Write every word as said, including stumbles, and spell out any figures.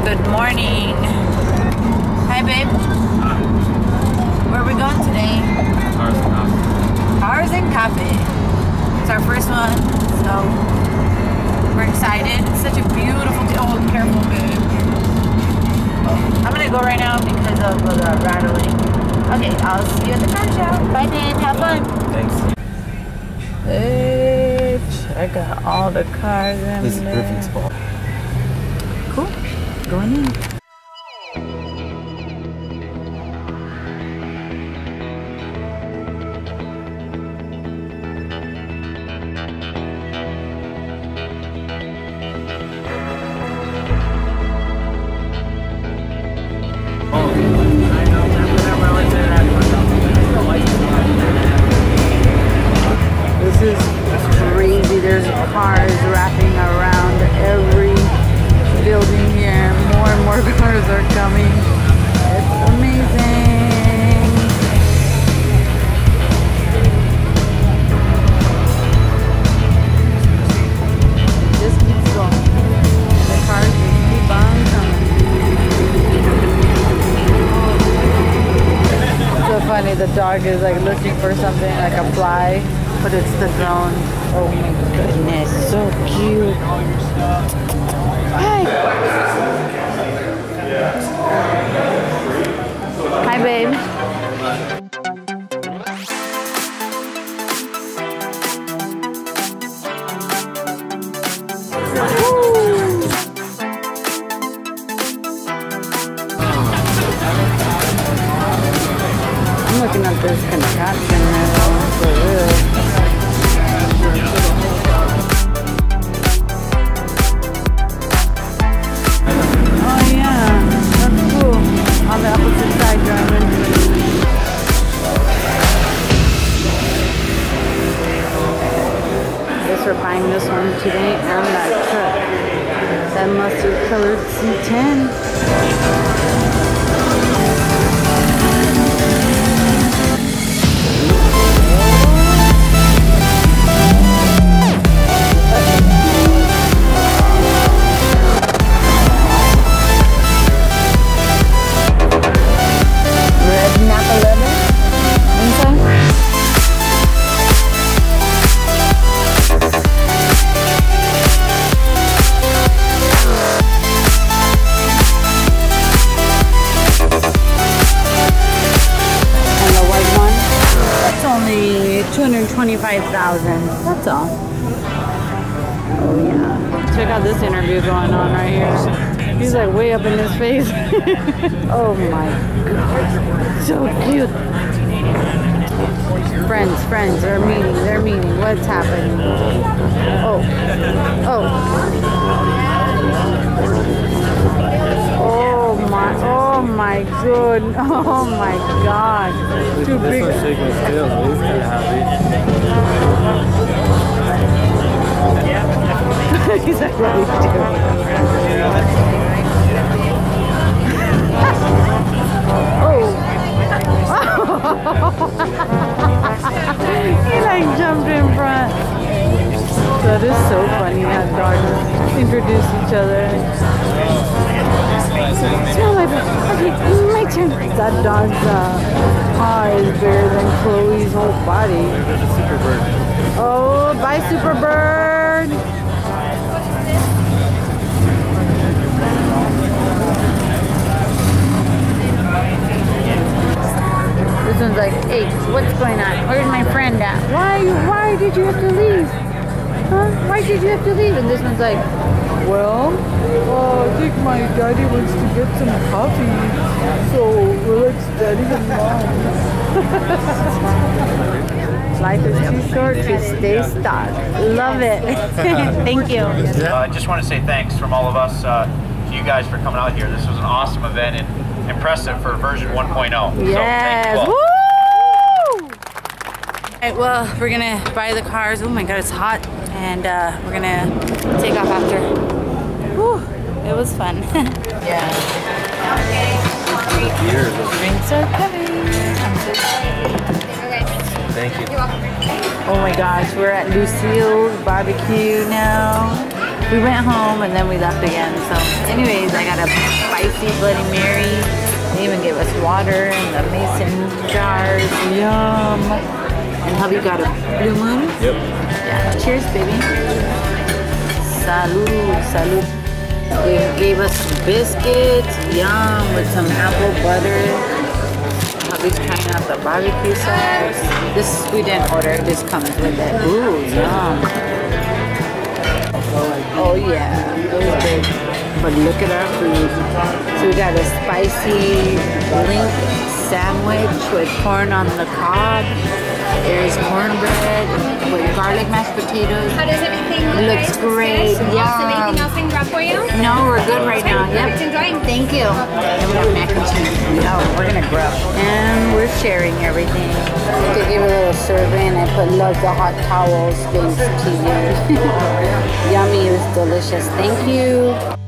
Good morning. Hi, babe. Where are we going today? Cars and coffee. Cars and coffee. It's our first one, so we're excited. It's such a beautiful day. Oh, careful, babe. Oh, I'm gonna go right now because of the rattling. Okay, I'll see you at the car show. Bye, babe. Have fun. Thanks. Hey, check out all the cars in This is a there. perfect spot. Cool. Going in. This is crazy. There's cars wrapping around every building here. More and more cars are coming. It's amazing. Just keeps going. The cars just keep on coming. It's so funny. The dog is like looking for something like a fly. But it's the drone. Oh my goodness, so cute. Hi. Hi, babe. Woo. I'm looking at this contraption now, for real. On the opposite side, driving. Guess we're buying this one today and that truck. That mustard colored C ten. two hundred twenty-five thousand. That's all. Oh yeah. Check out this interview going on right here. He's like way up in his face. Oh my god. So cute. Friends, friends, they're meeting, they're meeting. What's happening? Oh. Oh. Oh my, oh my good, oh my god. Too big. This one's shaking his tail, so he's kind of happy. He's like, what are you doing? Oh. He like jumped in front. That is so funny how dogs introduce each other. Smell my breath. Okay, my turn. That dog's uh, paw is bigger than Chloe's whole body. There's a super bird. Oh, bye, super bird. This one's like, hey, what's going on? Where's my friend at? Why, why did you have to leave? Huh? Why did you have to leave? And this one's like, well, uh, I think my daddy wants to get some coffee, so we're like daddy and mom. Life is too short to stay stuck. Love it. Thank you. Uh, I just want to say thanks from all of us uh, to you guys for coming out here. This was an awesome event and impressive for version one point oh. Yes. So, Woo! All right, well, we're gonna buy the cars. Oh my God, it's hot, and uh, we're gonna take off after. Whew, it was fun. Yeah. Drinks are coming. Thank you. Oh my gosh, we're at Lucille's barbecue now. we went home and then we left again. So anyways, I got a spicy Bloody Mary. They even gave us water in the mason jars. Yum. And hubby got a Blue Moon. Yep. Yeah. Cheers, baby. Salud, salud. They gave us some biscuits. Yum, with some apple butter. Hubby's trying out the barbecue sauce. This we didn't order. This comes with it. Ooh, yum. Oh yeah, it was good. But look at our food. So we got a spicy link sandwich with corn on the cob. There's cornbread with garlic mashed potatoes. How does everything look? It looks great. Yeah. Anything else I can grab for you? No, we're good right now. Yep. Enjoying. Thank you. And we have mac and cheese. No, we're gonna grub. And we're sharing everything. To give a little serving, I put loads of hot towels. Thanks to you. Yummy. It was delicious. Thank you.